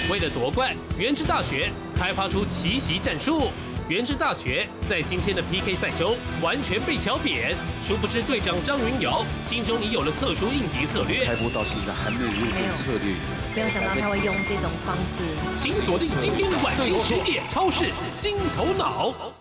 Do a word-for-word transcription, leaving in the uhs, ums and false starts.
为了夺冠，原知大学开发出奇袭战术。原知大学在今天的 P K 赛中完全被敲扁，殊不知队长张云瑶心中已有了特殊应敌策略。 开播到现在还没有用这个策略， 没有想到他会用这种方式。 请锁定今天的晚间十点超市金头脑。